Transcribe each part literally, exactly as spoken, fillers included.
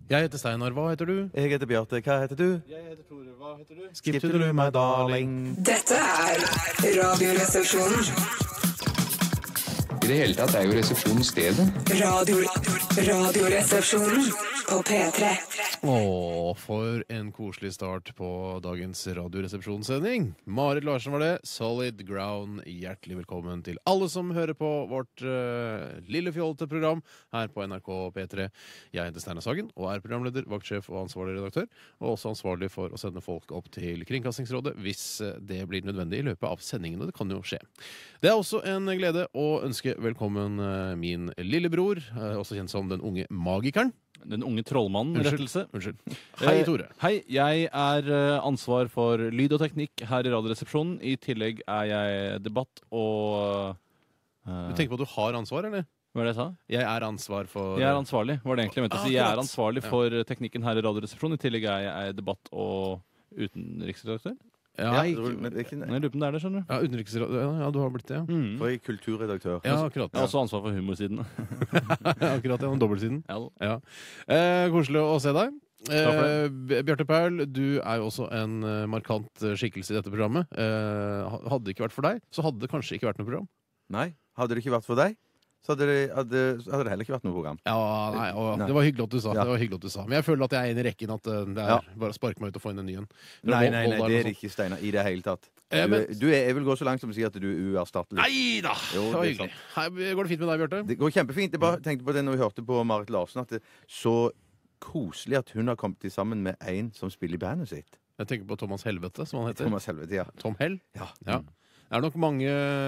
Jeg heter Steinar, hva heter du? Jeg heter Bjarte, hva heter du? Jeg heter Tore, hva heter du? Skip to the my darling. Dette er Radioresepsjonen. I det hele tatt er jo resepsjonen stedet. Radio, radioresepsjonen på P tre. Åh, for en koselig start på dagens radioresepsjonssending. Marit Larsen var det, Solid Ground. Hjertelig velkommen til alle som hører på vårt uh, lille fjollete program her på N R K P tre. Jeg heter Steinar Sagen og er programleder, vaktsjef og ansvarlig redaktør, og også ansvarlig for å sende folk opp til Kringkastingsrådet hvis det blir nødvendig i løpet av sendingen, og det kan jo skje. Det er også en glede å ønske velkommen uh, min lillebror, uh, også kjent som den unge magikeren. Den unge trollmannen, Unnskyld. rettelse. Unnskyld. Hei, Tore. Hei, jeg er uh, ansvar for lyd og teknikk her i Radioresepsjonen. I tillegg er jeg debatt og... Uh, Du tenker på at du har ansvar, eller? Hva er det jeg sa? Jeg er ansvar for... Jeg er ansvarlig, var det egentlig jeg mente å si. Jeg er Akkurat. ansvarlig Ja. for teknikken her i Radioresepsjonen. I tillegg er jeg debatt og utenriksredaktør. Ja, Ja, ikke... men det er ikke, Jeg lurer på om det er det, skjønner du. ja, utenriksråd... ja, ja, du har blitt det, ja. Mm. for jeg er kulturredaktør. Ja, akkurat. Jeg har også ansvar for humorsidene. Ja, akkurat, ja, dobbeltsiden. Ja. Ja. Eh, koselig å se deg. Takk for Eh, B- Bjarte Paul, du er jo også en eh, markant eh, skikkelse i dette programmet. Eh, ha- hadde det ikke vært for deg, så hadde det kanskje ikke vært noe program. Nei, hadde det ikke vært for deg, så hadde det, hadde, så hadde det heller ikke vært noe program. Ja, nei, og, Nei. Det var hyggelig at du sa. Ja. Det var hyggelig at du sa. Men jeg føler at jeg er inne i rekken at eh, det er Ja. bare å sparke meg ut og få inn en ny en. Nei, nei, nei, Volda eller det er noe det ikke, Steinar, i det hele tatt. Eh, Du, men- er- du er, jeg vil gå så langt som å si at du er uerstattelig. Nei da! Jo, Det var det er hyggelig. Hei, går det fint med deg, Bjarte? Det går kjempefint. Jeg bare tenkte på det når vi hørte på Marit Larsen, at det er så koselig at hun har kommet til sammen med en som spiller i bandet sitt. Jeg tenker på Thomas Helvete, som han heter. Thomas Helvete, ja. Tom Hell. Ja. Ja. Det er nok mange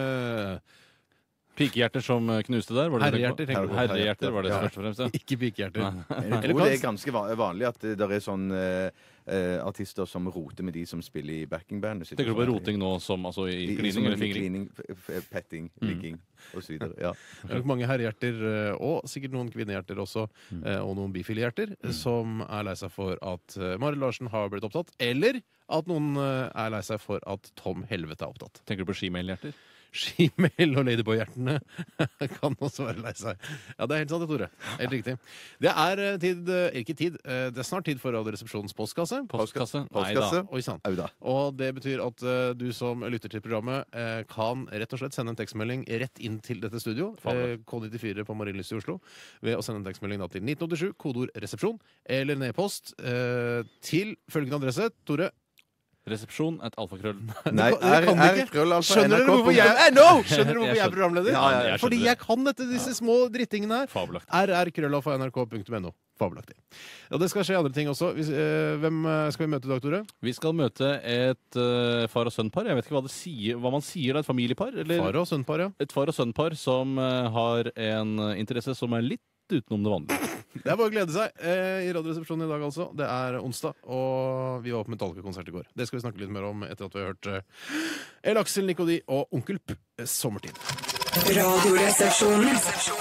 Pikehjerter som knuste der, var det det du Herrehjerter, tenker tenkte du på? på? Herrehjerter var det Ja. først og fremst, ja. ikke pikehjerter. Men jeg Eller tror det er kan- ganske va- vanlig at det der er sånn eh, eh, artister som roter med de som spiller i backingbandet sitt. Tenker du på roting nå som altså i I- i- klining som eller i fingring? klining, f- f- petting, ligging og så videre. Ja. Det er nok mange herrehjerter, eh, og sikkert noen kvinnehjerter også, eh, og noen bifile-hjerter, eh, som er lei seg for at eh, Marit Larsen har blitt opptatt, eller at noen eh, er lei seg for at Tom Helvete er opptatt. Tenker du på skimailhjerter? Skimail og Ladyboy-hjertene kan også være lei seg. Ja, det er helt sant, det, Tore. Helt riktig. Det er eh, tid, eh, ikke tid, eh, det er snart tid for Radioresepsjonens postkasse. Postkasse? Nei da. Postkasse. Oi sann. Au da. Og det betyr at eh, du som lytter til programmet eh, kan rett og slett sende en tekstmelding rett inn til dette studio, eh, K nittifire på Marienlyst i Oslo, ved å sende en tekstmelding da, til nitten åttisju, kodeord resepsjon, eller en e-post eh, til følgende adresse. Tore? Resepsjon et alfakrøll. Nei, det kan- det kan du er- ikke. er krøllalfa Skjønner dere NRK hvorfor jeg punktum no! Skjønner dere hvorfor jeg er programleder? Ja, ja, jeg Fordi skjønner jeg kan dette, disse små drittingene her. Fabelaktig. r r krøllalfa n r k punktum n o. Fabelaktig. Ja, det skal skje andre ting også. Hvis, eh, hvem eh, skal vi møte i dag, Tore? Vi skal møte et uh, far og sønn-par. Jeg vet ikke hva, det sier, hva man sier da, et familiepar? Eller Far og sønnpar, ja. et far og sønn-par som eh, har en eh, interesse som er litt utenom det vanlige. Det er bare å glede seg eh, i Radioresepsjonen i dag, altså. Det er onsdag, og vi var på Metallica-konsert i går. Det skal vi snakke litt mer om etter at vi har hørt eh, El Aksel Nikodi og Onkel P. eh, Sommertid. Radioresepsjonen.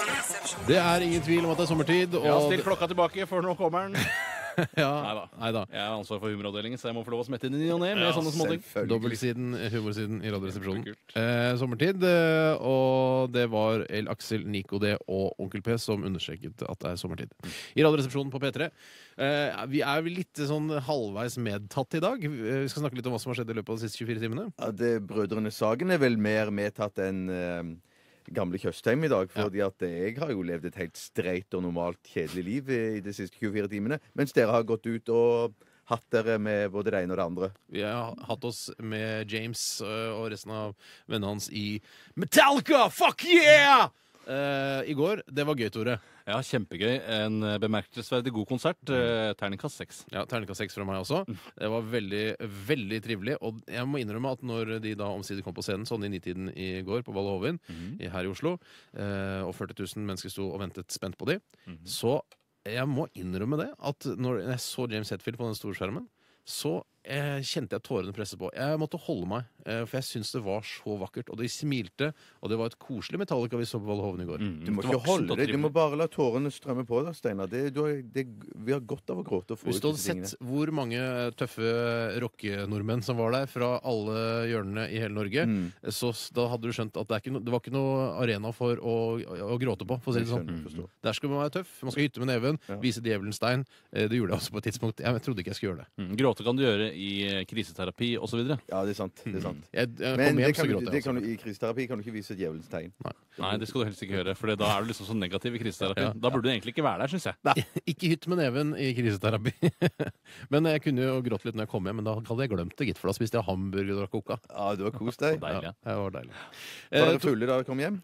Det er ingen tvil om at det er sommertid. Og Ja, still klokka tilbake, for nå kommer den. ja, Neida. neida. Jeg har ansvar for humoravdelingen, så jeg må få lov å smette inn i ny og ne med sånne småting. Selvfølgelig. Dobbeltsiden, humorsiden i Radioresepsjonen. Kult. Eh, sommertid, eh, og det var El Aksel Nikode og Onkel P som understreket at det er sommertid. I Radioresepsjonen på P tre. Eh, vi er vel litt sånn halvveis medtatt i dag. Vi skal snakke litt om hva som har skjedd i løpet av de siste tjuefire timene. Ja, det, Brødrene Sagen er vel mer medtatt enn eh, gamle Tjøstheim i dag. Fordi at jeg har jo levd et helt streit og normalt kjedelig liv i, i de siste tjuefire timene. Mens dere har gått ut og hatt dere med både det ene og det andre. Vi har hatt oss med James øh, og resten av vennene hans i Metallica! Fuck yeah! Eh, I går. Det var gøy, Tore. Ja, kjempegøy. En eh, bemerkelsesverdig god konsert. Eh, Terningkast seks. Ja, Terningkast seks fra meg også. Det var veldig, veldig trivelig. Og jeg må innrømme at når de da omsider kom på scenen, sånn i nitiden i går på Valle Hovin i- her i Oslo, eh, og førti tusen mennesker sto og ventet spent på de, så jeg må innrømme det, at når jeg så James Hetfield på den store skjermen, så eh, kjente jeg tårene presse på. Jeg måtte holde meg, eh, for jeg syntes det var så vakkert. Og de smilte, og det var et koselig Metallica vi så på Valhoven i går. Mm, Du må det ikke var holde voksent og deg. Du må trivelig. bare la tårene strømme på deg, Steinar. Det, du har- det, vi har godt av å gråte og få Hvis ut du hadde disse tingene. sett hvor mange tøffe rockenordmenn som var der, fra alle hjørnene i hele Norge, Mm. så s- da hadde du skjønt at det, er ikke no, det var ikke noe arena for å, å, å gråte på, for å si Jeg det sånn. skjønner, forstår. Der skulle man være tøff. Man skal hytte med neven, Ja. vise djevelens tegn. Eh, Det gjorde jeg også på et tidspunkt. Jeg trodde ikke jeg skulle gjøre det. Mm, Gråte kan du gjøre i eh, kriseterapi osv. Ja, det er sant. Det er sant. Jeg, jeg Men kom det hjem, kan, så du, gråt det jeg kan også. du, i kriseterapi kan du ikke vise djevelens tegn. Nei, det skal du helst ikke gjøre, for da er du liksom så negativ i kriseterapi. Ja. Da burde du egentlig ikke være der, syns jeg. Ikke hytt med neven i kriseterapi. Men jeg kunne jo gråte litt når jeg kom hjem, men da hadde jeg glemt det, gitt. For da spiste jeg hamburger og drakk coca. Ja, du har kost deg. Deilig, ja. Det var deilig. Var Eh, dere fulle da dere kom hjem?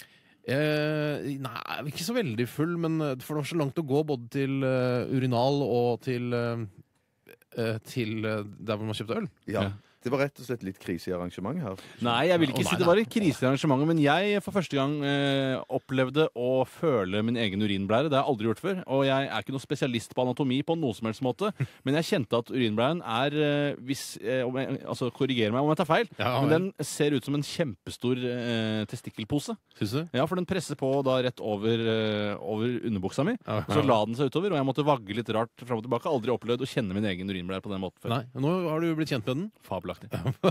Eh, nei, ikke så veldig full, men eh, for det var så langt å gå både til eh, urinal og til eh, eh, til eh, der hvor man kjøpte øl. Ja. Ja. Det var rett og slett litt krise i arrangementet her. Nei, jeg vil ikke Å, nei, si det var et krisearrangement, men jeg for første gang eh, opplevde å føle min egen urinblære. Det har jeg aldri gjort før. Og jeg er ikke noe spesialist på anatomi på noe som helst måte, men jeg kjente at urinblæren er eh, hvis, eh, om jeg, altså korriger meg om jeg tar feil, Ja, men vel. den ser ut som en kjempestor eh, testikkelpose. Syns du? Ja, for den presser på da rett over, eh, over underbuksa mi. Ja. Så la den seg utover, og jeg måtte vagge litt rart fram og tilbake. Aldri opplevd å kjenne min egen urinblære på den måten før. Nei. Nå har du blitt kjent med den. Fabelaktig.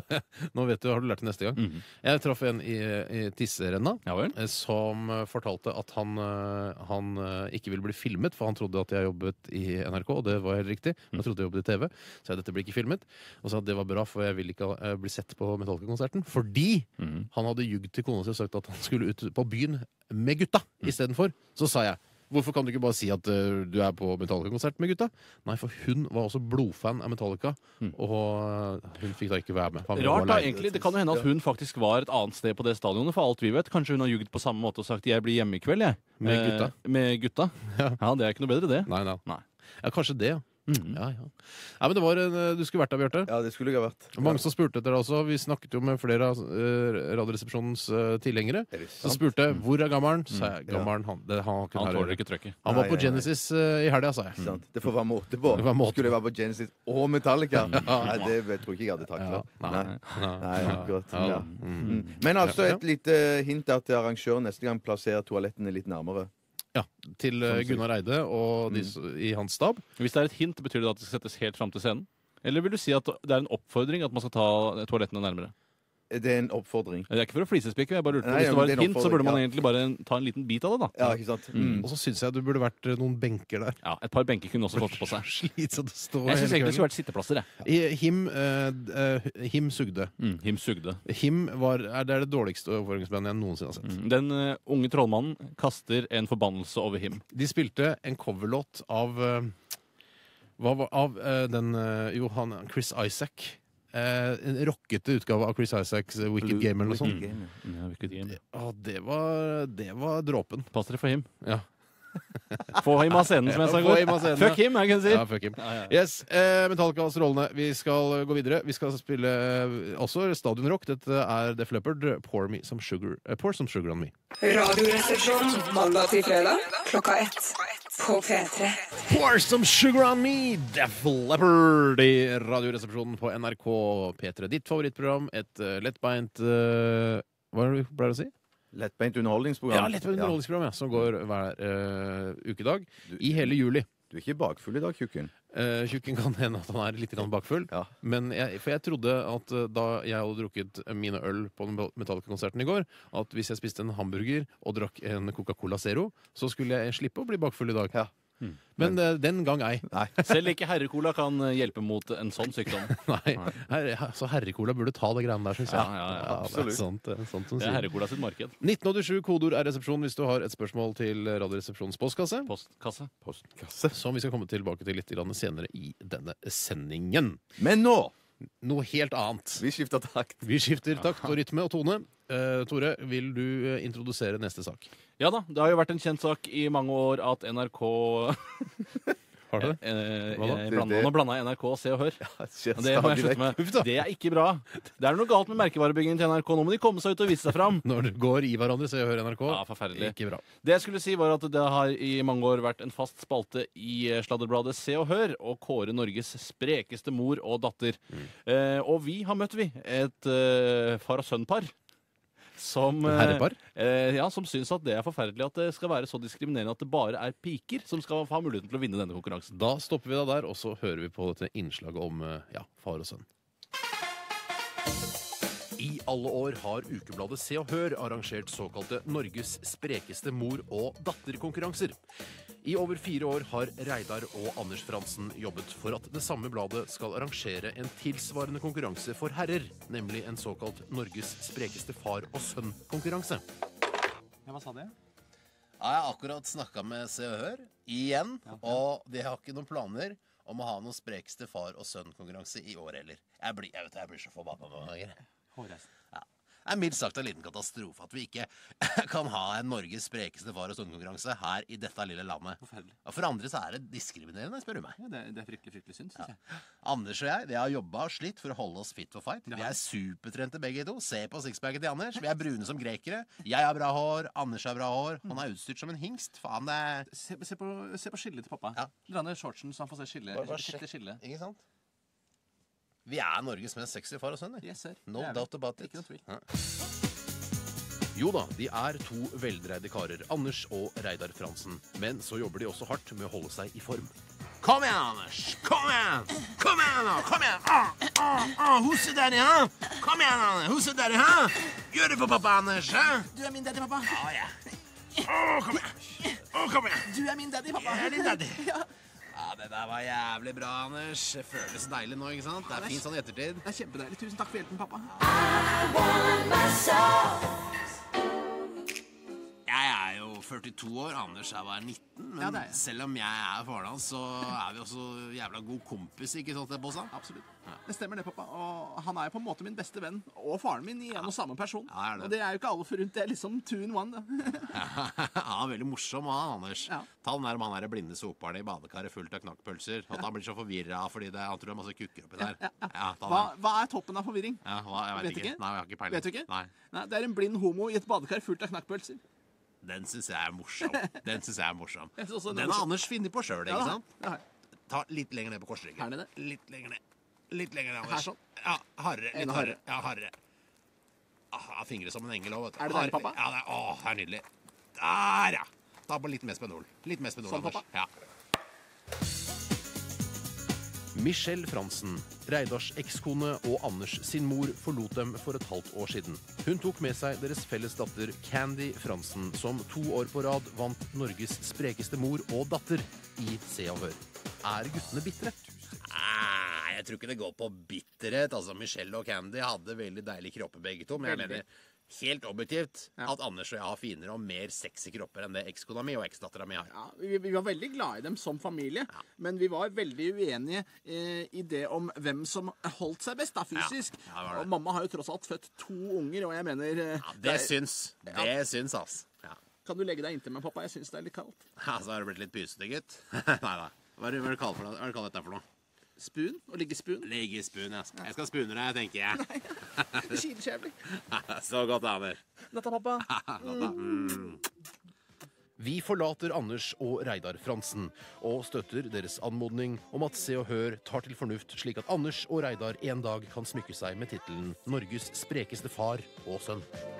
Nå vet du, har du lært det neste gang. Mhm. Jeg traff en i, i tisserenna Ja vel? eh, som eh, fortalte at han, eh, han eh, ikke ville bli filmet, for han trodde at jeg jobbet i N R K, og det var helt riktig. Men jeg trodde jeg jobbet i T V, så jeg, dette blir ikke filmet. Og sa at det var bra, for jeg ville ikke eh, bli sett på Metallica-konserten. Fordi Mhm. han hadde jugd til kona si og sagt at han skulle ut på byen med gutta istedenfor. Så sa jeg hvorfor kan du ikke bare si at uh, du er på Metallica-konsert med gutta? Nei, for hun var også blodfan av Metallica, og uh, hun fikk da ikke være med. Han var Rart da, alene. egentlig. Det kan jo hende at hun faktisk var et annet sted på det stadionet, for alt vi vet. Kanskje hun har jugd på samme måte og sagt 'jeg blir hjemme i kveld', jeg. Med gutta. Eh, med gutta. Ja. Ja, det er ikke noe bedre, det. Nei, nei. Nei. Ja, kanskje det, ja. Mhm. Ja, ja. Nei, men det var en, uh, Du skulle vært der, Bjarte. Ja, det skulle jeg ha vært. Mange som spurte etter det også. Vi snakket jo med flere av uh, Radioresepsjonens uh, tilhengere. Er det Som sant? spurte hvor er gammelen. Sa jeg Ja. gammelen, han, det, han, kunne Han her tåler gjøre. ikke trøkket. Han var Nei, på nei, nei. Genesis uh, i helga, sa jeg. Sant. Det får være måte på. Det var måte Skulle jeg være på Genesis og Metallica? Nei, det vet- tror jeg ikke jeg hadde takla. Ja, Nei. nei. Nei, akkurat. Ja, Ja. mm. Mm. Men altså Ja. et lite hint er at arrangøren neste gang plasserer toalettene litt nærmere. Ja, til uh, Sånn sett. Gunnar Eide og de, s- i hans stab. Hvis det er et hint, betyr det at det skal settes helt fram til scenen? Eller vil du si at det er en oppfordring at man skal ta toalettene nærmere? Det er en oppfordring. Det er ikke for å flisespikke, jeg bare lurte på. Nei, Hvis ja, det men var det et er en hint, så burde man oppfordring, egentlig bare ta en liten bit av det, da. Ja, ikke sant? Mm. Og så syns jeg det burde vært uh, noen benker der. Ja, Et par benker kunne også fått på seg. Slitsomt å stå Jeg syns hele egentlig det skulle kvelden. vært sitteplasser, jeg. I- Him, uh, uh, Him sugde. Mm, Him sugde. Him var, er, det er det dårligste overføringsbandet jeg noensinne har sett. Mm. Den eh, unge trollmannen kaster en forbannelse over Him. De spilte en coverlåt av uh, hva var, Av uh, den uh, Jo, han Chris Isaac. Uh, en rockete utgave av Chris Isaacs uh, Wicked Game eller noe sånt. Wicked Game. Mm, ja, Wicked Game. Å, det var, det var dråpen. Pass dere for Him. Ja. Få Him av scenen, som jeg sa i Få går. Him av scenen, Fuck Him, jeg kan si. Ja, fuck him. Ja, ja, ja. Yes, eh, Metallica strålende. Vi skal gå videre. Vi skal spille eh, også Stadion Rock. Dette er Def Leppard. Pour, me some sugar, eh, pour some sugar on me. Radioresepsjon mandag til fredag klokka ett på P tre. Pour some sugar on me, Def Leppard i Radioresepsjonen på N R K P tre. Ditt favorittprogram. Et uh, lettbeint uh, Hva er det du pleier å si? Lettbeint underholdningsprogram. Ja, lettbeint underholdningsprogram, ja, som går hver uh, ukedag i hele juli. Du er ikke bakfull i dag, Tjukken? Uh, Tjukken kan hende at han er litt grann bakfull. Ja. Men jeg, for jeg trodde at uh, da jeg hadde drukket mine øl på den Metallica-konserten i går, at hvis jeg spiste en hamburger og drakk en Coca-Cola Zero, så skulle jeg slippe å bli bakfull i dag. Ja. Men uh, den gang ei. Nei. Selv ikke herrecola kan eh, hjelpe mot en sånn sykdom. Nei. Her, her, så herrecola burde ta det greiene der, syns jeg. Ja, ja, ja, det er absolutt. sant, det er sant som Det er sier. herrecola sitt marked. nitten åttisju, kodeord er resepsjon hvis du har et spørsmål til Radioresepsjonens postkasse. Postkasse. Postkasse. Som vi skal komme tilbake til litt grann senere i denne sendingen. Men nå Noe helt annet. Vi skifter takt. Vi skifter takt og rytme og tone. Eh, Tore, vil du eh, introdusere neste sak? Ja da, det har jo vært en kjent sak i mange år at N R K Har du det? Eh, Hva da? jeg Det- blanda, det- Nå blanda jeg N R K og Se og Hør. Det skjer Og det må jeg stadig slutte vekk. med. Uff da. Det er ikke bra. Det er noe galt med merkevarebyggingen til N R K. Nå må de komme seg ut og vise seg fram. Når du går i hverandre, så jeg hører N R K. Ja, forferdelig. Ikke bra. Det jeg skulle si var at det har i mange år vært en fast spalte i eh, sladderbladet Se og Hør å kåre Norges sprekeste mor og datter. Mm. Eh, og vi har møtt, vi, et eh, far og sønn-par. Som, eh, Herrepar? Eh, ja, som syns at det er forferdelig at det skal være så diskriminerende at det bare er piker som skal ha muligheten til å vinne denne konkurransen. Da stopper vi deg der, og så hører vi på dette innslaget om eh, ja, far og sønn. I alle år har ukebladet Se og Hør arrangert såkalte Norges sprekeste mor- og datterkonkurranser. I over fire år har Reidar og Anders Fransen jobbet for at det samme bladet skal arrangere en tilsvarende konkurranse for herrer, nemlig en såkalt Norges sprekeste far og sønn-konkurranse. Ja, hva sa det? Ja, jeg har akkurat snakka med Se og Hør igjen, og de har ikke noen planer om å ha noen sprekeste far og sønn-konkurranse i år heller. Jeg blir, jeg vet, jeg blir så forbanna noen ganger. Ja. Det er mildt sagt en liten katastrofe at vi ikke kan ha en Norges sprekeste far og sønn-konkurranse her i dette lille landet. Forferdelig. Ja, for andre så er det diskriminerende, spør du meg. Ja, det, er, det er fryktelig, fryktelig synd, synes jeg. Anders og jeg, vi har jobba og slitt for å holde oss fit for fight. Vi er supertrente begge to. Se på sixpacket til Anders. Vi er brune som grekere. Jeg har bra hår, Anders har bra hår. Han er utstyrt som en hingst. Faen, det er Se, se, på, se på skillet til pappa. Ja. Dra ned shortsen så han får se skille. Bare- bare skikkelig sjekk. skille. Ikke sant? Vi er Norges mest sexy far og sønn. Yes, sir. No Det er vi. doubt about it. Ikke noe tvil. Ja. Jo da, de er to veldreide karer, Anders og Reidar Fransen. Men så jobber de også hardt med å holde seg i form. Kom igjen, Anders! Kom igjen! Kom igjen, nå! Kom igjen! Ah, ah, ah, huset daddy, hæ? Kom igjen, Anders! Huset daddy, hæ? Gjør det for pappa, Anders, hæ? Du er min daddy, pappa. Å, ja. Å, kom igjen! Å, kom igjen! Du er min daddy, pappa. Jeg er din daddy. Ja, det der var jævlig bra, Anders. Det føles deilig nå, ikke sant? Det er fint sånn i ettertid. Det er kjempedeilig. Tusen takk for hjelpen, pappa. Jeg er jo førtito år, Anders er bare nitten. Men Ja, det er jeg. selv om jeg er faren hans, så er vi også jævla god kompis, ikke sant, på seg? Absolutt. Det stemmer det, pappa. Og han er jo på en måte min beste venn og faren min i en og samme person. Ja, er det. Og det er jo ikke alle forunt. Det er liksom two in one. Da. Han er veldig morsom, han, Anders. Ja. Ta den der med han der blinde soperen i badekaret fullt av knakkpølser. At han blir så forvirra fordi det, han tror det er masse kukker oppi der. Ja, ja. Ja, ta Hva, den. hva er toppen av forvirring? Ja, hva, jeg vet, Vet ikke. ikke? Nei, jeg har ikke peiling. Vet du ikke? Nei. Nei, det er en blind homo i et badekar fullt av knakkpølser. Den syns jeg er morsom. Den synes jeg er morsom. Jeg synes også Og den er den har morsom. Anders funnet på sjøl, Ja, ikke da. sant? Det har jeg. Ta litt lenger ned på korsryggen. Her nede? Litt lenger ned. Litt lenger ned, Anders. Her sånn? Ja, hardere. Litt Enda hardere. Ja, hardere. Ah, jeg har fingre som en engel òg, vet du. Er det deilig, Hard- pappa? Ja, det er, åh, det er nydelig. Der, ja. Ta på litt mer spenol. Litt mer spenol, Sånn, Anders. pappa? Ja. Michelle Fransen, Reidars ekskone og Anders sin mor, forlot dem for et halvt år siden. Hun tok med seg deres felles datter Candy Fransen, som to år på rad vant Norges sprekeste mor og datter i Se og Hør. Er guttene bitre? Ah, jeg tror ikke det går på bitterhet. Altså, Michelle og Candy hadde veldig deilige kropper begge to, men jeg Veldig. mener helt objektivt Ja. at Anders og jeg har finere og mer sexy kropper enn det ekskona mi og eksdattera mi har. Ja, vi, vi var veldig glad i dem som familie, men vi var veldig uenige eh, i det om hvem som holdt seg best da, fysisk. Ja, ja, det var det. Og mamma har jo tross alt født to unger, og jeg mener eh, Ja, det er- syns. Det syns, ass. Ja. Kan du legge deg inntil meg, pappa? Jeg syns det er litt kaldt. Ja, så har du blitt litt pysete, gutt. Nei da. Hva er det du kaller for noe? Hva er det du kaller dette for noe? Spoon? Å ligge spoon? Ligge i spun, jeg. skal- Jeg skal spune deg, tenker jeg. Det kiler så jævlig. Så godt, Anders. Natta, pappa. Vi forlater Anders og Reidar Fransen, og støtter deres anmodning om at Se og Hør tar til fornuft, slik at Anders og Reidar en dag kan smykke seg med tittelen Norges sprekeste far og sønn.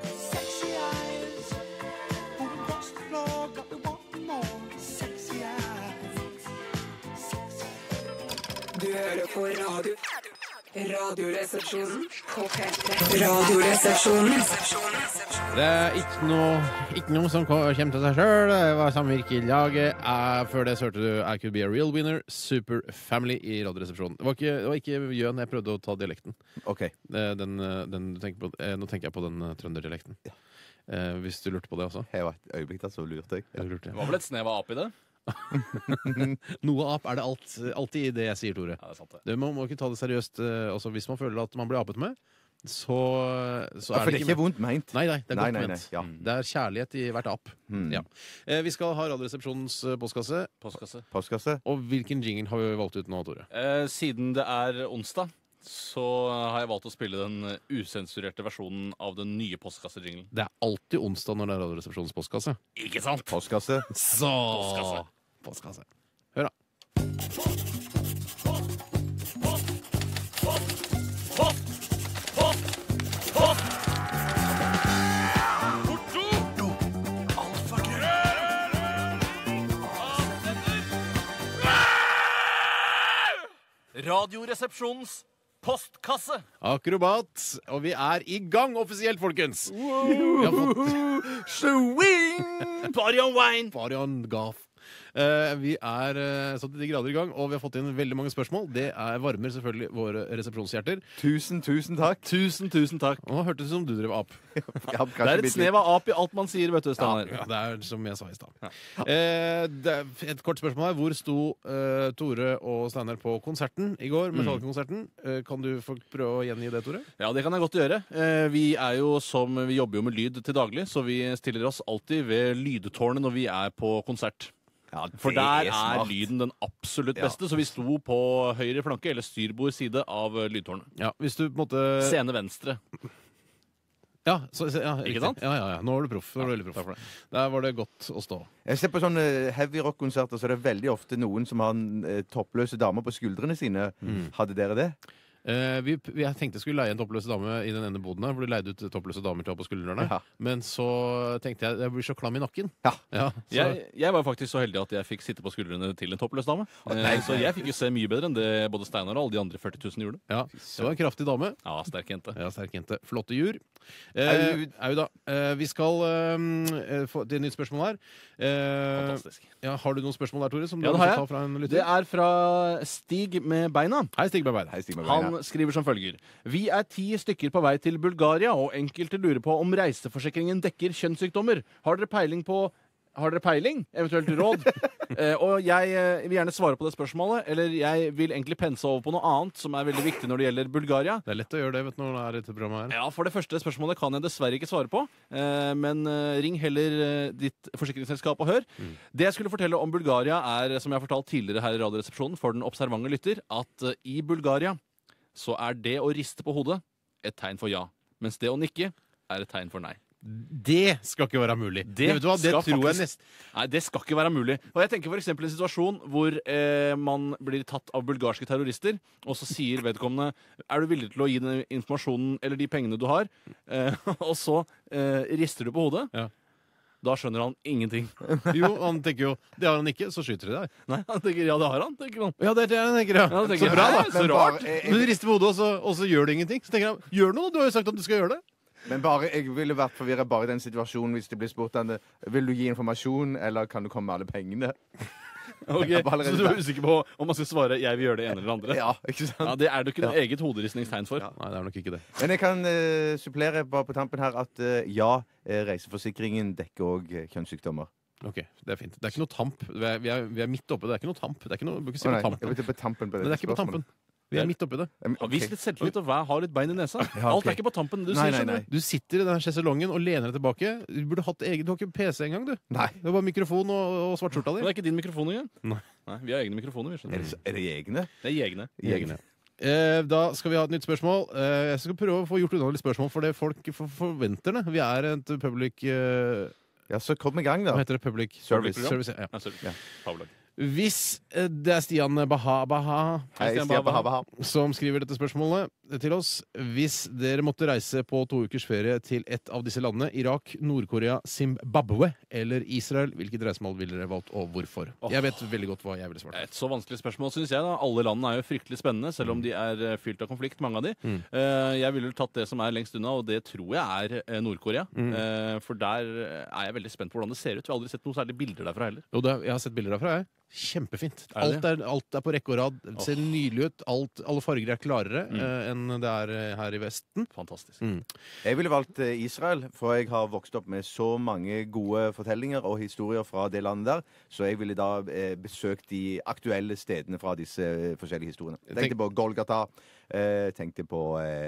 Du hører på radio. Radioresepsjonen på P tre. Radioresepsjonen. Det er ikke noe, ikke noe som kommer til seg sjøl. Det var samvirke i laget. Eh, før det så hørte du I Could Be A Real Winner, Super Family i Radioresepsjonen. Det var ikke, det var ikke Jøn, jeg prøvde å ta dialekten. OK. Eh, Den, den, du tenker på, eh, nå tenker jeg på den eh, trønderdialekten. Eh, hvis du lurte på det også. Jeg var et øyeblikk der, så lurte jeg. Jeg lurte, Det var vel et snev av ap i det? Noe ap er det alt, alltid i det jeg sier, Tore. Ja, det er sant det. Det, man må ikke ta det seriøst. eh, altså, hvis man føler at man blir apet med, så, så Ja, er for det det er ikke ikke vondt meint. Nei, nei, det er Nei, godt nei, nei, ment. ja. Det er kjærlighet i hvert app. Mm. Ja. Eh, vi skal ha Radioresepsjonens eh, postkasse. Postkasse. Postkasse. Og hvilken jingle har vi valgt ut nå, Tore? Eh, siden det er onsdag, så har jeg valgt å spille den eh, usensurerte versjonen av den nye postkassejinglen. Det er alltid onsdag når det er Radioresepsjonens postkasse. Ikke sant? Postkasse. Så Postkasse. Postkasse. Hør, da. Radioresepsjonens postkasse. Akrobat. Og vi er i gang offisielt, folkens! Vi har fått Swing! Party on wine! Barion Gaff. Eh, vi er uh, så til de grader i gang, og vi har fått inn veldig mange spørsmål. Det er varmer selvfølgelig våre resepsjonshjerter. Tusen, tusen takk. Tusen, tusen takk. Og nå hørtes det som du drev ap. Ja, Det er et snev av ap i alt man sier, vet du, Steinar. Ja, det er som jeg sa i stad. Eh, det er et kort spørsmål her. Hvor sto eh, Tore og Steinar på konserten i går? Metallica-konserten. Eh, kan du få prøve å gjengi det, Tore? Ja, det kan jeg godt gjøre. Eh, Vi er jo som, vi jobber jo med lyd til daglig, så vi stiller oss alltid ved lydtårnet når vi er på konsert. Ja, For det der er er smart. lyden den absolutt Ja. beste, så vi sto på høyre flanke, eller styrbord side, av eh, lydtårnet. Ja, hvis du på en måte Scene venstre. Ja, så, ja, Ikke riktig. sant? Ja, ja, ja. Nå er du proff. Nå er du veldig proff. Der var det godt å stå. Jeg ser på sånne heavy rock-konserter, så er det veldig ofte noen som har eh, toppløse damer på skuldrene sine. Hadde dere det? Eh, vi, vi, jeg tenkte jeg skulle leie en toppløse dame i den ene boden her, hvor de leide ut toppløse damer til å ha på skuldrene. Ja. Men så tenkte jeg jeg blir så klam i nakken. Ja. Ja, så, Jeg, jeg var faktisk så heldig at jeg fikk sitte på skuldrene til en toppløs dame. Eh, Så jeg fikk jo se mye bedre enn det både Steinar og alle de andre førti tusen gjorde. ja, det var en kraftig dame. Ja, sterk jente. Ja, sterk jente. Flotte jur. Eh, Au. Au da. Eh, vi skal eh, få til et nytt spørsmål her. Eh, Fantastisk. ja, har du noen spørsmål der, Tore? Som du Ja, har det lyst til har å ta fra en Det lytter? er fra Stig med beina. Hei, Stig Berbeid. Hei, Stig Margrethe. Han skriver som følger. Vi er ti stykker på vei til Bulgaria, og enkelte lurer på om reiseforsikringen dekker kjønnssykdommer. Har dere peiling på Har dere peiling? Eventuelt råd? eh, og jeg eh, vil gjerne svare på det spørsmålet, eller jeg vil egentlig pense over på noe annet som er veldig viktig når det gjelder Bulgaria. Det er lett å gjøre det vet du, når det er dette programmet her. Ja, For det første spørsmålet kan jeg dessverre ikke svare på, eh, men eh, ring heller eh, ditt forsikringsselskap og hør. Det jeg skulle fortelle om Bulgaria, er, som jeg har fortalt tidligere her i Radioresepsjonen, for den observante lytter, at eh, i Bulgaria så er det å riste på hodet et tegn for ja, mens det å nikke er et tegn for nei. Det skal ikke være mulig. Det, vet du hva? Det skal tror jeg faktisk- nesten Nei, det skal ikke være mulig. Og jeg tenker for eksempel en situasjon hvor eh, man blir tatt av bulgarske terrorister, og så sier vedkommende er du villig til å gi den informasjonen eller de pengene du har, eh, og så eh, rister du på hodet. Ja. Da skjønner han ingenting. Jo, han tenker jo det har han ikke, så skyter de deg. Nei, han tenker ja, det har han. tenker han. Ja, det er det han tenker, ja. Ja, han tenker, så bra, da. hæ, så Men rart. bare- jeg- Men du rister på hodet, og så, og så gjør du ingenting. Så tenker han gjør noe, du har jo sagt at du skal gjøre det. Men bare, jeg ville vært forvirra bare i den situasjonen hvis det blir spurt om det. Vil du gi informasjon, eller kan du komme med alle pengene? Ok, Jeg var allerede Så du er der. usikker på om man skal svare jeg vil gjøre det ene eller andre? Ja, ikke sant? Ja, Det er det jo ikke noe eget hoderistningstegn for. Nei, det er nok ikke det. Men jeg kan eh, supplere bare på tampen her at eh, ja, eh, reiseforsikringen dekker òg kjønnssykdommer. Ok, det er fint. Det er ikke noe tamp. Vi er, vi er, vi er midt oppi det. Det er ikke noe tamp. Det er ikke noe, du bør ikke si Å, noe nei, tamp. jeg vet det på tampen på Men det er ikke på spørsmålet. tampen. Vi er midt oppi det. Um, Ja, ok. Vis litt selvtillit og vær, ha litt bein i nesa. Ja, Alt ok. er ikke på tampen. Du Nei, sier nei, skjønner nei. du. Du sitter i den sjeselongen og lener deg tilbake. Du burde hatt egen, du har ikke P C engang, du. Nei. Det var mikrofon og, og svartskjorta Men di. det er ikke din mikrofon engang. Nei. Nei, Vi har egne mikrofoner. vi Er skjønner. det, så- er det egne? Det er jegne. Egne. Eh, da skal vi ha et nytt spørsmål. Eh, jeg skal prøve å få gjort unna litt spørsmål, for det folk for, forventer det. Vi er et public eh, Ja, så kom i gang, da. Hva heter det? Public Service. Service ja. Ja, sorry. Ja. Pavlog. Hvis eh, det er Stian Baha Baha Hei, Stian Stian Baha. Baha. som skriver dette spørsmålet til oss. Hvis dere måtte reise på to ukers ferie til et av disse landene, Irak, Nord-Korea, Zimbabwe eller Israel, hvilket reisemål ville dere valgt, og hvorfor? Åh. Jeg vet veldig godt hva jeg ville svart. Et så vanskelig spørsmål, synes jeg. da. Alle landene er jo fryktelig spennende, selv om de er eh, fylt av konflikt, mange av de. Mm. Eh, jeg ville vel tatt det som er lengst unna, og det tror jeg er eh, Nord-Korea. Mm. Eh, for der eh, er jeg veldig spent på hvordan det ser ut. Vi har aldri sett noen særlig bilder derfra heller. Jo, det, jeg har sett bilder derfra. Jeg. Kjempefint. Er det Alt er, alt er på rekke og rad. Det ser nydelig ut. Alt, alle farger er klarere Mm. eh, enn det er eh, her i Vesten. Fantastisk. Mm. Jeg ville valgt eh, Israel, for jeg har vokst opp med så mange gode fortellinger og historier fra det landet der, så jeg ville da eh, besøkt de aktuelle stedene fra disse eh, forskjellige historiene. Tenk- Tenkte på Golgata, eh, tenkte på eh,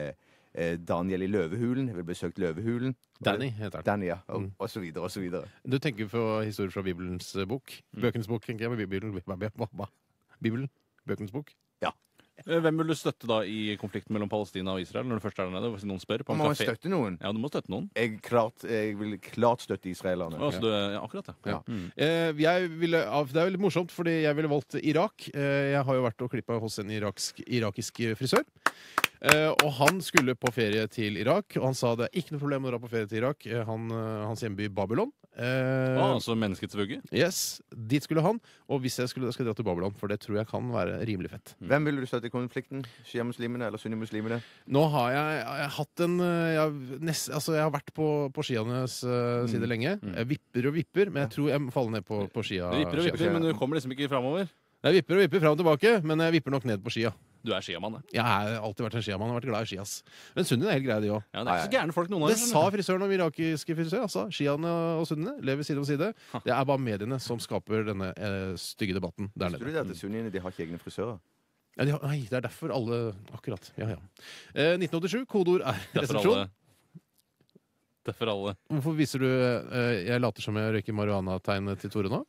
eh, Daniel i Løvehulen. Jeg ville besøkt Løvehulen. Danny heter han. Danny, ja. Og, Mm. og så videre, og så videre. Du tenker på historier fra Bibelens eh, bok? Bøkenes bok, tenker jeg. med Bibelen. Hva- hva- hva? Bibelen? Bøkenes bok? Eh, Hvem vil du støtte da i konflikten mellom Palestina og Israel når du først er der nede? Hvis noen spør på en Må man kafé? støtte noen? Ja, du må støtte noen. Jeg, klart, jeg vil klart støtte israelerne. Å, så du, ja, akkurat, ja. Ja. Mm. Eh, jeg ville, av- det er jo litt morsomt, fordi jeg ville valgt Irak. Eh, jeg har jo vært og klippa hos en iraksk, irakisk frisør. Eh, og han skulle på ferie til Irak, og han sa det er ikke noe problem å dra på ferie til Irak. Eh, han, eh, hans hjemby Babylon. Eh, Ah, altså menneskets vugge? yes, dit skulle han. Og hvis jeg skulle, da skulle jeg dra til Babylon, for det tror jeg kan være rimelig fett. Hvem vil du støtte i konflikten? Shia-muslimene eller sunni-muslimene? Nå har jeg, jeg har hatt en eh, jeg, har nest, altså jeg har vært på, på skianes uh, side lenge. Jeg vipper og vipper, men jeg tror jeg må falle ned på, på skia. Du vipper og skia- vipper, men du kommer liksom ikke framover. Jeg vipper og vipper fram og tilbake, men jeg vipper nok ned på skia. Du er skiamann, det. Jeg har alltid vært en skiamann. Jeg har vært glad i ski, ass. Men sunnene er helt greie, de òg. Ja, det er ikke så gærne folk, noen av Det dem. sa frisøren om irakiske frisør. Altså. Skiene og sunnene lever side om side. Det er bare mediene som skaper denne eh, stygge debatten der Tror du nede. det at sunniene de har ikke egne frisører? Ja, de har, nei, det er derfor alle Akkurat. Ja, ja. Eh, nitten åttisju, kodeord er Det er for resepsjon. alle. Det er for alle. Hvorfor viser du eh, Jeg later som jeg røyker marihuana-tegnet til Tore nå?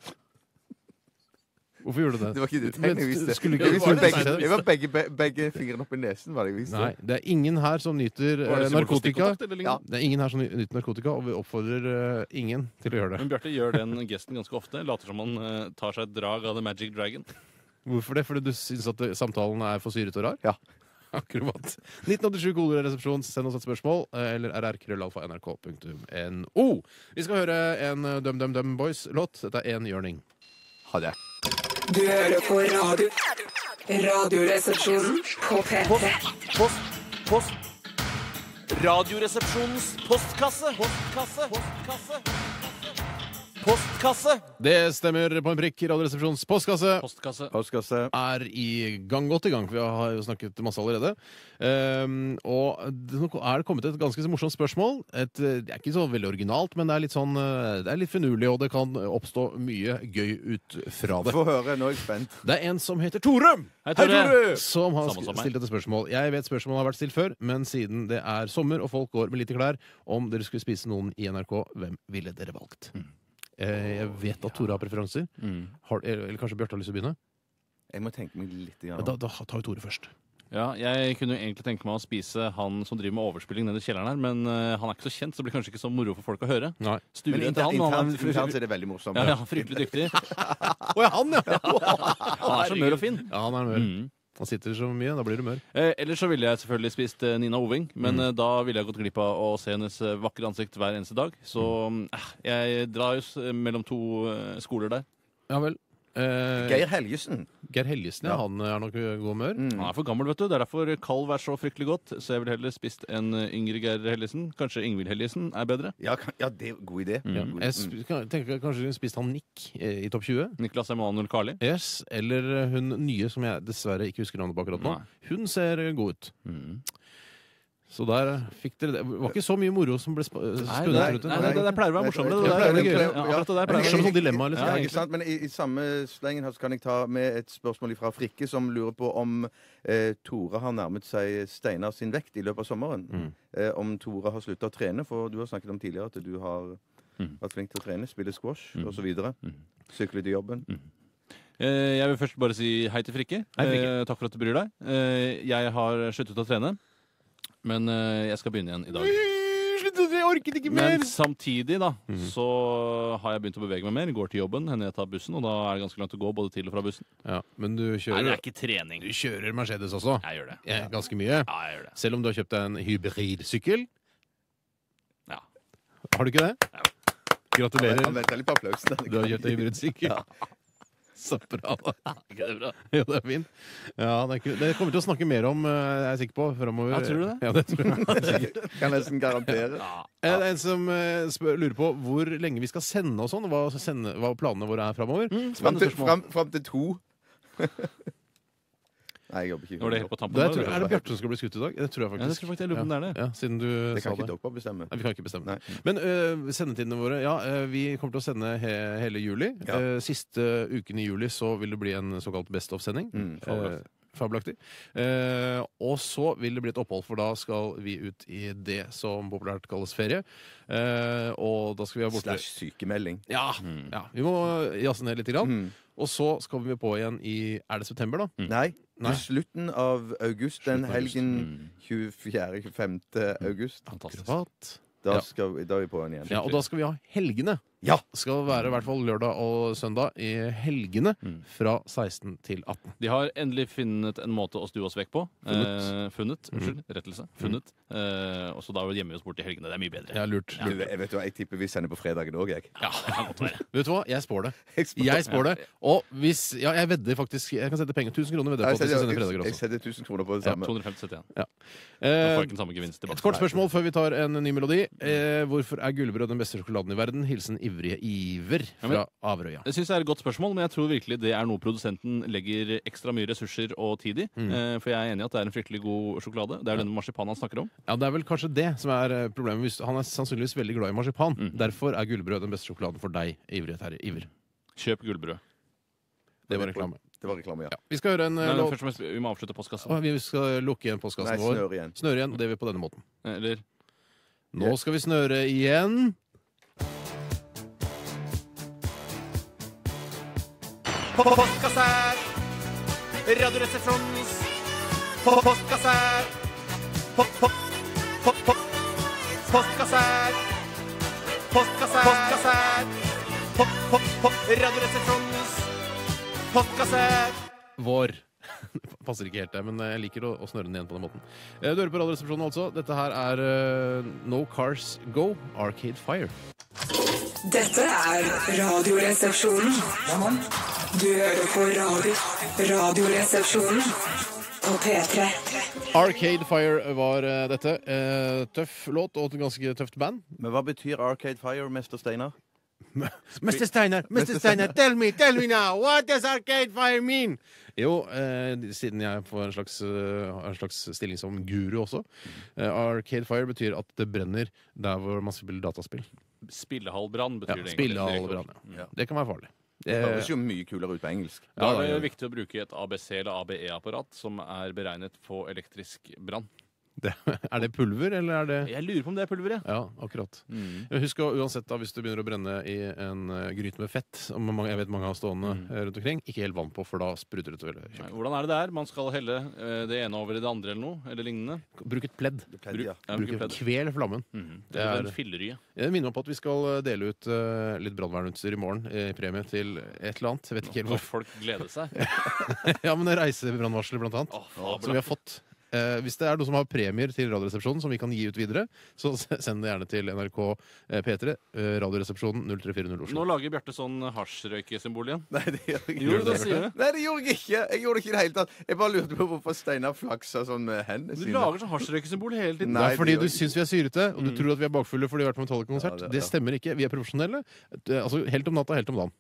Hvorfor gjorde du det? Det var ikke det tegnet jeg Men, viste. skulle ikke- Jeg viste var det begge, tegnet? jeg var begge, be- begge fingrene opp i nesen. var det jeg viste. Nei, det er ingen her som nyter Var det eh, symbol for narkotika. stikkontakt, eller lignende? Det er ingen her som ny- nyter narkotika, og vi oppfordrer eh, ingen til å gjøre det. Men Bjarte gjør den gesten ganske ofte. Later som han eh, tar seg et drag av The Magic Dragon. Hvorfor det? Fordi du syns at det- samtalen er for syret og rar? Ja. Akkurat. nitten åttisju, kodeord resepsjon. Send oss et spørsmål. eh, Eller rr-krøllalfa nrk punktum no. Vi skal høre en eh, Dum Dum Dum Boys-låt. Dette er En Hjørning. Ha det. Du hører på radio. Radioresepsjonen på P tre. Post, post. Radioresepsjonens postkasse. Postkasse. Postkasse. Postkasse. Det stemmer på en prikk. Radioresepsjonens postkasse Postkasse. Postkasse. er i gang, godt i gang. For vi har jo snakket masse allerede. Ehm, og det- nå er det kommet et ganske så morsomt spørsmål. Et, eh, det er ikke så veldig originalt, men det er litt sånn eh, Det er litt finurlig, og det kan oppstå mye gøy ut fra det. Få høre. Nå er jeg spent. Det er en som heter Tore! Hei, Tore! Som har Samme som meg. stilt dette spørsmål. Jeg vet spørsmålet har vært stilt før, men siden det er sommer og folk går med lite klær, om dere skulle spise noen i N R K, hvem ville dere valgt? Eh, Jeg vet at Tore har preferanser. Mm. Har, eller kanskje Bjarte har lyst til å begynne? Jeg må tenke meg litt. Ja, Grann. da, da tar vi Tore først. Ja, jeg kunne jo egentlig tenke meg å spise han som driver med overspilling nede i kjelleren her, men eh, han er ikke så kjent, så det blir kanskje ikke så moro for folk å høre. Nei. Stuer Men etter han, men han internt, internt er det veldig morsomt. er, ja, ja, fryktelig dyktig. Å ja, han, ja! Han er så mør og fin. Ja, han er mør. Mm. Han sitter så mye, da blir du mør. Eh, ellers så ville jeg selvfølgelig spist eh, Nina Oving, men Mm. eh, da ville jeg gått glipp av å se hennes eh, vakre ansikt hver eneste dag. Så Mm. eh, jeg drar jo s- mellom to eh, skoler der. Ja vel. Eh, Geir Helgesen. Geir Helgesen, ja. Ja. Han er nok god mør. Mm. Han er for gammel, vet du. Det er derfor kalv er så fryktelig godt. Så jeg ville heller spist en eh, yngre Geir Helgesen. Kanskje Ingvild Helgesen er bedre. Ja, kan- ja, det er en god idé. Ja. God- Jeg sp- kan- tenker kanskje hun spiste han Nick eh, i topp tjue. Niklas Emanuel Kali. Yes, eller hun nye, som jeg dessverre ikke husker navnet på akkurat nå. Nei. Hun ser god ut. Mm. Så der fikk dere det. Det var ikke så mye moro som ble sp Nei, spunnet nei, rundt nei, det. det, det, det pleier å være morsommere. Det Ja, der, det det, pleier- ja, akkurat det der pleier å Morsomt være sånn dilemma, liksom. Ja, Ja, ikke sant? Men i, i samme slengen her så kan jeg ta med et spørsmål fra Frikke, som lurer på om eh, Tore har nærmet seg Steinar sin vekt i løpet av sommeren. Mm. Eh, om Tore har slutta å trene, for du har snakket om tidligere at du har Mm. vært flink til å trene, spille squash Mm. osv. Mm. Sykle til jobben. Eh, Jeg vil først bare si hei til Frikke. Hei, Frikke. Eh, takk for at du bryr deg. Eh, Jeg har sluttet å trene, men eh, jeg skal begynne igjen i dag. Slutt, jeg orket ikke mer! Men samtidig da, Mhm. så har jeg begynt å bevege meg mer. Går til jobben, hender jeg tar bussen, og da er det ganske langt å gå både til og fra bussen. Ja, men du Nei, det kjører, er ikke trening. du kjører Mercedes også. Jeg gjør det. Ja, ganske mye. Ja, jeg gjør det. Selv om du har kjøpt deg en hybridsykkel. Ja. Har du ikke det? Ja. Han Gratulerer. venter litt på applausen. Du har kjøpt deg hybridsykkel. Ja. Så bra, da. Ikke det bra? Ja, det er fint. Ja, det, er ikke, det kommer vi til å snakke mer om, eh, jeg er sikker på, fremover. Ja, tror du det? Ja, det tror jeg. Kan nesten garantere. Ja. Eh, Det er en som eh, spør, lurer på hvor lenge vi skal sende og sånn, hva, sende, hva planene våre er fremover. Fram til, fram, fram til to. Nei, jeg jobber ikke. Nå var det helt på tampen. Det der, tror, eller? er det Bjarte som skal bli skutt i dag? Det tror jeg Ja, det faktisk. tror jeg faktisk jeg lurer på om det er det. Ja, siden du Det sa kan ikke det. dere bestemme. Nei, vi kan ikke bestemme. Nei. Men øh, sendetidene våre, ja, øh, vi kommer til å sende he hele juli. Ja. Eh, siste uken i juli så vil det bli en såkalt Best of-sending. Mm, Eh, Fabelaktig. Eh, og så vil det bli et opphold, for da skal vi ut i det som populært kalles ferie. Eh, og da skal vi ha borte Slash sykemelding. Ja, ja, vi må jazze ned litt. Grann. Mm. Og så skal vi på igjen i Er det september, da? Nei, Nei. på slutten av august. Den Slutten av august. helgen tjuefjerde til tjuefemte august. Fantastisk. Akkurat. Da, Ja. skal vi, da er vi på den igjen. Ja, og da skal vi ha helgene. Ja. Det skal være i hvert fall lørdag og søndag i helgene Mm. fra seksten til atten. De har endelig funnet en måte å stue oss vekk på. Funnet. Eh, funnet. Unnskyld. Rettelse. Funnet. Eh, og så da gjemmer vi oss bort i helgene. Det er mye bedre. Ja, lurt. Du, jeg vet hva, jeg tipper vi sender på fredagen òg, jeg. Ja, det kan godt være. Vet du hva? Jeg spår det. Jeg spør- Jeg spår det. Og hvis Ja, jeg vedder faktisk. Jeg kan sette penger. tusen kroner vedder på Jeg at vi skal setter, sende fredager jeg, jeg også. setter tusen kroner på det Ja, samme. to hundre femti igjen. Ja. Da får Eh, jeg ikke den samme gevinst tilbake. et kort spørsmål før vi tar en ny melodi. Eh, hvorfor er gullbrød den beste sjokoladen i verden? Hilsen ivrige Iver fra Averøya. Jeg synes det er et godt spørsmål, men jeg tror virkelig det er noe produsenten legger ekstra mye ressurser og tid i. Mm. Eh, for jeg er enig i at det er en fryktelig god sjokolade. Det er den marsipan han snakker om. Ja, Det er vel kanskje det som er eh, problemet. Hvis- Han er sannsynligvis veldig glad i marsipan. Derfor er gullbrød den beste sjokoladen for deg, ivrige herre Iver. Kjøp gullbrød. Det var reklame. Det var reklame, ja. Ja. Vi skal høre en eh, Nei, men låt. først og fremst, vi må avslutte postkassen. Å, Vi skal lukke igjen Nei, postkassen vår. snøre igjen. Snøre igjen. Det gjør vi på denne måten. Eller Nå skal vi snøre igjen. Postkasse. Radioresepsjonens postkasse. Postkasse. Postkasse. Postkasse. Radioresepsjonens postkasse. Vår. Passer ikke helt det, men jeg liker å, å snøre den igjen på den måten. Eh, Du hører på Radioresepsjonen, altså. Dette her er eh, No Cars Go, Arcade Fire. Dette er Radioresepsjonen. Du hører på radio. Radioresepsjonen på P tre. Arcade Fire var eh, dette. Eh, tøff låt og et ganske tøft band. Men hva betyr Arcade Fire, mester Steinar? Mester Steiner, Mester Steiner, tell me, tell me now, what does Arcade Fire mean? Jo, eh, siden jeg får en slags, eh, en slags stilling som guru også. Eh, Arcade Fire betyr at det brenner der hvor man spiller dataspill. spillehallbrann betyr Ja, det egentlig. spillehallbrann, ja. Det kan være farlig. Det Eh, høres jo mye kulere ut på engelsk. Da Ja, er ja, det ja. viktig å bruke et A B C eller A B E-apparat som er beregnet på elektrisk brann. det, er det pulver, eller er det Jeg lurer på om det er pulver, ja. Ja, akkurat. Husk å, uansett da, hvis du begynner å brenne i en uh, gryte med fett, som mange, jeg vet mange har stående eh, rundt omkring, ikke helt vann på, for da spruter det utover Nei, kjøkkenet. hvordan er det der? Man skal helle eh, det ene over i det andre eller noe? Eller lignende? Bruk et pledd. Pledd, ja. Ja, Bruk bruker et pledd. kvel flammen. Mhm. Det Eller er- en fillerye. Jeg minner meg på at vi skal eh, dele ut eh, litt brannvernutstyr i morgen i premie til et eller annet. Jeg vet ikke helt Og hvor. folk gleder seg. Ja, men reisebrannvarsler blant annet. Åh, Som vi har fått. Eh, hvis det er noe som har premier til Radioresepsjonen som vi kan gi ut videre, så send det gjerne til N R K eh, P tre, eh, Radioresepsjonen null tre fire null Nå Oslo. lager Bjarte sånn hasjrøykesymbol igjen. Nei, det gjør jeg Jo, ikke. det sier du. Nei, det gjorde jeg ikke. Jeg gjorde det ikke i det hele tatt. Jeg bare lurte på hvorfor Steinar flaksa sånn med hendene Du sine. lager sånn hasjrøykesymbol hele tiden. Nei, Det er fordi det gjør du jeg syns vi er syrete, og du tror at vi er bakfulle fordi vi har vært på Metallica-konsert. Ja, det- det, ja. stemmer ikke. Vi er profesjonelle. Det- Altså helt om natta, helt om dagen.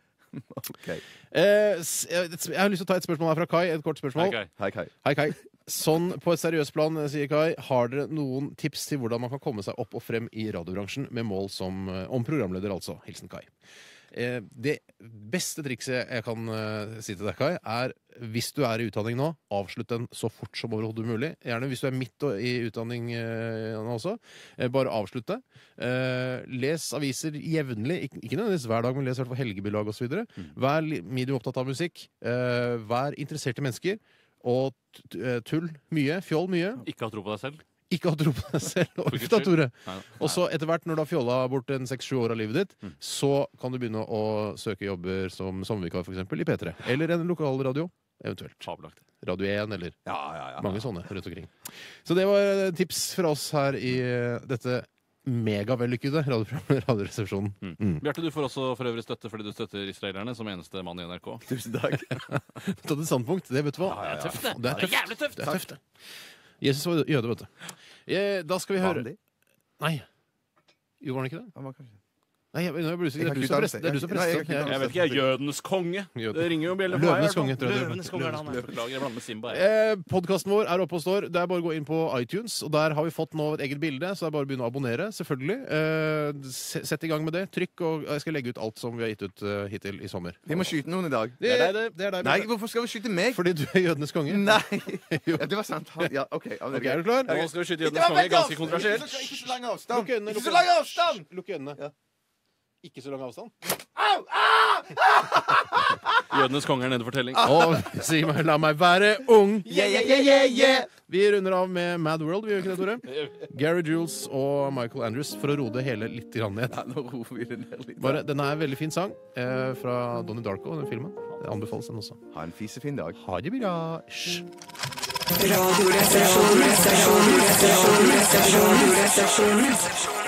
Ok. Eh, s- jeg jeg har lyst til å ta et spørsmål her fra Kai. Et kort spørsmål. Ok. Hei, Kai. Hei, Kai. Sånn på et seriøst plan, sier Kai, har dere noen tips til hvordan man kan komme seg opp og frem i radiobransjen med mål som, eh, om programleder, altså? Hilsen Kai. Eh, det beste trikset jeg kan eh, si til deg, Kai, er hvis du er i utdanning nå, avslutt den så fort som overhodet mulig. Gjerne hvis du er midt og- i utdanning eh, nå også. Eh, bare avslutt det. Eh, les aviser jevnlig. Ik ikke nødvendigvis hver dag, men les i hvert fall helgebilag osv. Mm. Vær li- medium opptatt av musikk. Eh, vær interessert i mennesker. Og t- t- tull mye. Fjoll mye. Ikke ha tro på deg selv. Ikke ha tro på deg selv. For Uff Guds da, skyld. Tore. Nei. Og så etter hvert, når du har fjolla bort en seks-sju år av livet ditt, Mm. så kan du begynne å søke jobber som sommervikar, for eksempel, i P tre. Eller en lokalradio, eventuelt. Fabelaktig. Radio én, eller Ja, ja, ja. mange sånne rundt omkring. Så det var tips fra oss her i eh, dette megavellykkede radioprogrammet Radioresepsjonen. Mm. Bjarte, du får også for øvrig støtte fordi du støtter israelerne som eneste mann i N R K. Tusen takk. Tatt et standpunkt, det vet du hva. Ja, ja, ja. Tøft, det. Det er Det er tøft. jævlig tøft. Det er tøft, det. Jesus var jøde, vet du. Eh, Da skal vi høre Vanlig. Nei. Jo, var han ikke det? Han var kanskje- Nei, jeg, jeg blir usikker. Det er Jeg kan du ikke som uttale prester. Det er du som det. Nei, jeg prester. kan ikke Jeg vet ikke, jeg er jødenes konge. Jøden. Det ringer jo bjelle for meg. Løvenes i hvert fall. konge, tror jeg. Løvenes konge er det han er. Beklager, jeg blander med Simba. jeg. Eh, Podkasten vår er oppe og står. Det er bare å gå inn på iTunes, og der har vi fått nå et eget bilde, så det er bare å begynne å abonnere, selvfølgelig. Eh, se- sett i gang med det. Trykk, og jeg skal legge ut alt som vi har gitt ut eh, hittil i sommer. Vi må skyte noen i dag. Det er deg, det. det, er deg, Nei, Bjarte. hvorfor skal vi skyte meg? Fordi du er jødenes konge. Nei! Ja, det var sant. Han- Ja, OK. Ja, Ok, er du klar? Nå skal vi skyte Ikke jødenes konge. vent, Ganske avstand. kontroversielt. Ikke så- Ikke så lang avstand. Lukk øynene. Ikke lukk så lang øynene. avstand! Hysj, Lukk øynene. Ja. Ikke så lang avstand. Jødenes konge er nedefortelling. Og si meg, la meg være ung. Yeah, yeah, yeah, yeah, yeah. Vi runder av med Mad World, vi gjør ikke det, Tore? Gary Jules og Michael Andrews for å roe det hele litt grann ned. Ja, nå roer vi det ned litt. Bare, den er en veldig fin sang eh, fra Donnie Darko, den filmen. Det anbefales den også. Ha en fisefin dag. Ha det bra. Hysj. Radioresepsjonen.